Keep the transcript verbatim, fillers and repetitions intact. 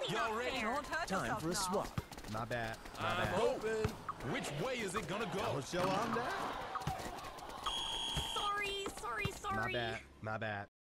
really Y'all not ready? fair. Don't hurt Time yourself for a now. swap. My bad. My I'm bad. open. Which way is it gonna go? Oh, show I'm down. Sorry, sorry, sorry. My bad. My bad.